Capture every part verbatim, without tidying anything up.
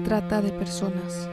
trata de personas.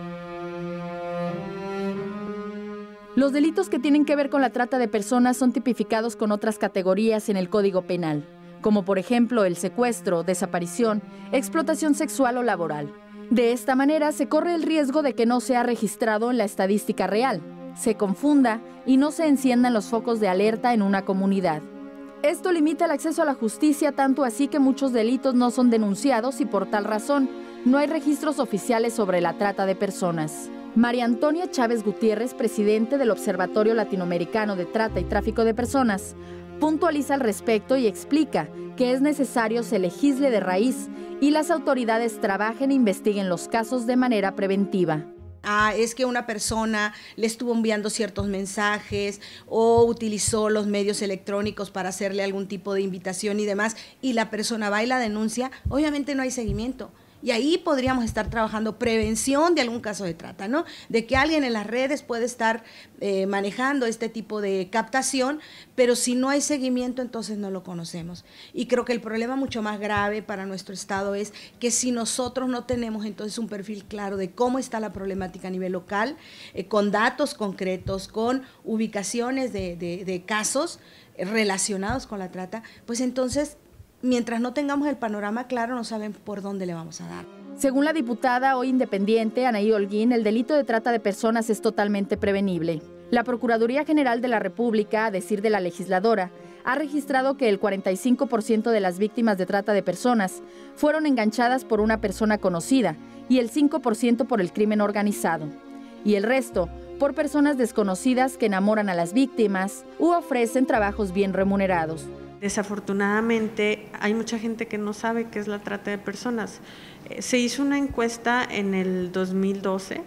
Los delitos que tienen que ver con la trata de personas son tipificados con otras categorías en el Código Penal, como por ejemplo el secuestro, desaparición, explotación sexual o laboral. De esta manera se corre el riesgo de que no sea registrado en la estadística real, se confunda y no se enciendan los focos de alerta en una comunidad. Esto limita el acceso a la justicia, tanto así que muchos delitos no son denunciados y por tal razón no hay registros oficiales sobre la trata de personas. María Antonia Chávez Gutiérrez, presidente del Observatorio Latinoamericano de Trata y Tráfico de Personas, puntualiza al respecto y explica que es necesario se legisle de raíz y las autoridades trabajen e investiguen los casos de manera preventiva. Ah, es que una persona le estuvo enviando ciertos mensajes o utilizó los medios electrónicos para hacerle algún tipo de invitación y demás, y la persona va y la denuncia, obviamente no hay seguimiento. Y ahí podríamos estar trabajando prevención de algún caso de trata, ¿no? De que alguien en las redes puede estar eh, manejando este tipo de captación, pero si no hay seguimiento, entonces no lo conocemos. Y creo que el problema mucho más grave para nuestro Estado es que si nosotros no tenemos entonces un perfil claro de cómo está la problemática a nivel local, eh, con datos concretos, con ubicaciones de, de, de casos relacionados con la trata, pues entonces mientras no tengamos el panorama claro, no saben por dónde le vamos a dar. Según la diputada hoy independiente Anaí Holguín, el delito de trata de personas es totalmente prevenible. La Procuraduría General de la República, a decir de la legisladora, ha registrado que el cuarenta y cinco por ciento de las víctimas de trata de personas fueron enganchadas por una persona conocida y el cinco por ciento por el crimen organizado. Y el resto por personas desconocidas que enamoran a las víctimas u ofrecen trabajos bien remunerados. Desafortunadamente hay mucha gente que no sabe qué es la trata de personas. Se hizo una encuesta en el dos mil doce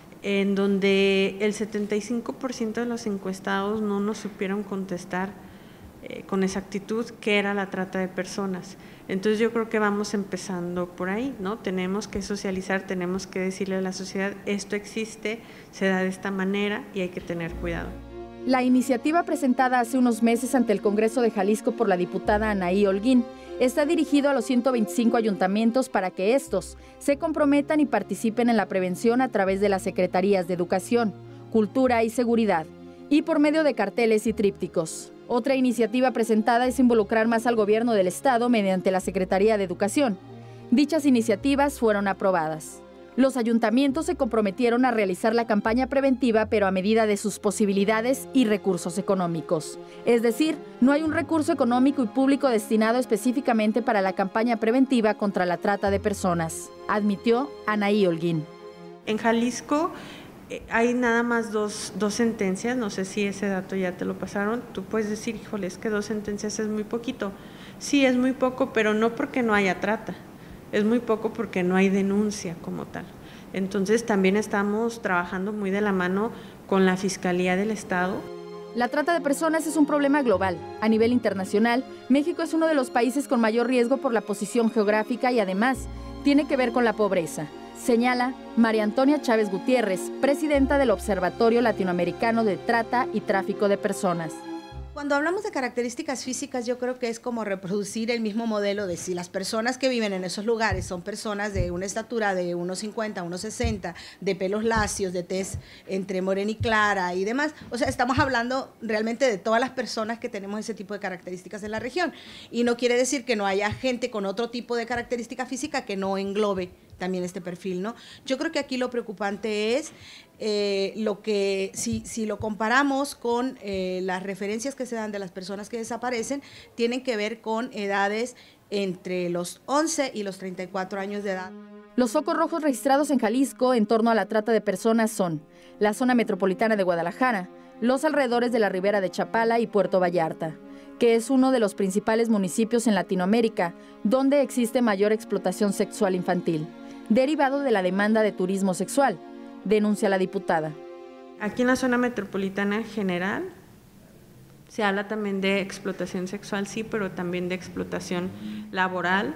en donde el setenta y cinco por ciento de los encuestados no nos supieron contestar eh, con exactitud qué era la trata de personas. Entonces yo creo que vamos empezando por ahí, ¿no? Tenemos que socializar, tenemos que decirle a la sociedad, esto existe, se da de esta manera y hay que tener cuidado. La iniciativa presentada hace unos meses ante el Congreso de Jalisco por la diputada Anaí Holguín está dirigido a los ciento veinticinco ayuntamientos para que estos se comprometan y participen en la prevención a través de las Secretarías de Educación, Cultura y Seguridad y por medio de carteles y trípticos. Otra iniciativa presentada es involucrar más al gobierno del Estado mediante la Secretaría de Educación. Dichas iniciativas fueron aprobadas. Los ayuntamientos se comprometieron a realizar la campaña preventiva, pero a medida de sus posibilidades y recursos económicos. Es decir, no hay un recurso económico y público destinado específicamente para la campaña preventiva contra la trata de personas, admitió Anaí Holguín. En Jalisco eh, hay nada más dos, dos sentencias, no sé si ese dato ya te lo pasaron, tú puedes decir, híjole, es que dos sentencias es muy poquito. Sí, es muy poco, pero no porque no haya trata. Es muy poco porque no hay denuncia como tal. Entonces también estamos trabajando muy de la mano con la Fiscalía del Estado. La trata de personas es un problema global. A nivel internacional, México es uno de los países con mayor riesgo por la posición geográfica y además tiene que ver con la pobreza, señala María Antonia Chávez Gutiérrez, presidenta del Observatorio Latinoamericano de Trata y Tráfico de Personas. Cuando hablamos de características físicas, yo creo que es como reproducir el mismo modelo de si las personas que viven en esos lugares son personas de una estatura de uno cincuenta, uno sesenta, de pelos lacios, de tez entre morena y clara y demás. O sea, estamos hablando realmente de todas las personas que tenemos ese tipo de características en la región. Y no quiere decir que no haya gente con otro tipo de característica física que no englobe también este perfil, ¿no? Yo creo que aquí lo preocupante es eh, lo que, si, si lo comparamos con eh, las referencias que se dan de las personas que desaparecen, tienen que ver con edades entre los once y los treinta y cuatro años de edad. Los focos rojos registrados en Jalisco en torno a la trata de personas son la zona metropolitana de Guadalajara, los alrededores de la Ribera de Chapala y Puerto Vallarta, que es uno de los principales municipios en Latinoamérica donde existe mayor explotación sexual infantil, derivado de la demanda de turismo sexual, denuncia la diputada. Aquí en la zona metropolitana en general se habla también de explotación sexual, sí, pero también de explotación laboral,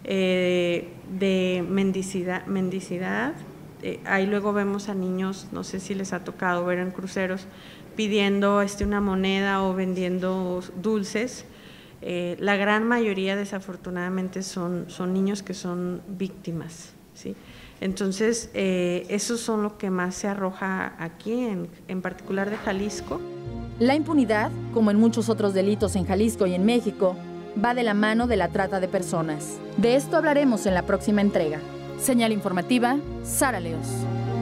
eh, de mendicidad, mendicidad. Eh, ahí luego vemos a niños, no sé si les ha tocado ver en cruceros, pidiendo este, una moneda o vendiendo dulces. Eh, la gran mayoría desafortunadamente son, son niños que son víctimas. ¿sí? Entonces, eh, esos son lo que más se arroja aquí, en, en particular de Jalisco. La impunidad, como en muchos otros delitos en Jalisco y en México, va de la mano de la trata de personas. De esto hablaremos en la próxima entrega. Señal informativa, Sara Leos.